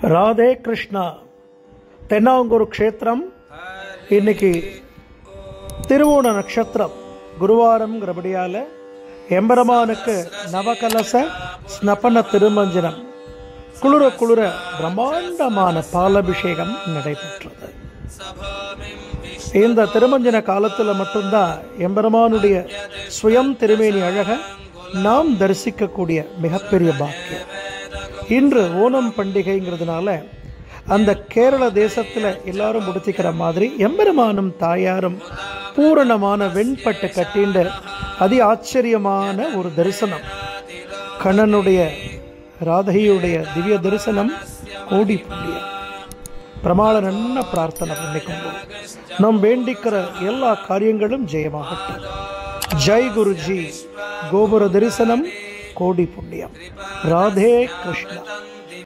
ராதே கிருஷ்ணா. தென்னாங்கூர் க்ஷேத்திரம் இன்னைக்கு திருவோண நட்சத்திரம் குருவாரம்ங்கிறபடியால் எம்பெருமானுக்கு நவகலச ஸ்னபன திருமஞ்சனம் குளிர குளிர பிரம்மாண்டமான பாலபிஷேகம் நடைபெற்றது. இந்த திருமஞ்சன காலத்தில் மட்டும்தான் எம்பெருமானுடைய சுயம் திருமேனி அழக நாம் தரிசிக்கக்கூடிய மிகப்பெரிய பாக்கியம். இன்று ஓணம் பண்டிகைங்கிறதுனால அந்த கேரள தேசத்தில் எல்லாரும் முடிச்சுக்கிற மாதிரி எம்பெருமானும் தாயாரும் பூரணமான வெண்பட்டு கட்டின்ற அதி ஆச்சரியமான ஒரு தரிசனம். கண்ணனுடைய ராதையுடைய திவ்ய தரிசனம் கோடி புண்ணியம். பிரமாண நன்ன பிரார்த்தனை பண்ணிக்கொண்டோம். நாம் வேண்டிக்கிற எல்லா காரியங்களும் ஜெயமாகட்டும். ஜெய் குருஜி. கோபுர தரிசனம் கோடி புண்ணியம். ராதே கிருஷ்ணா.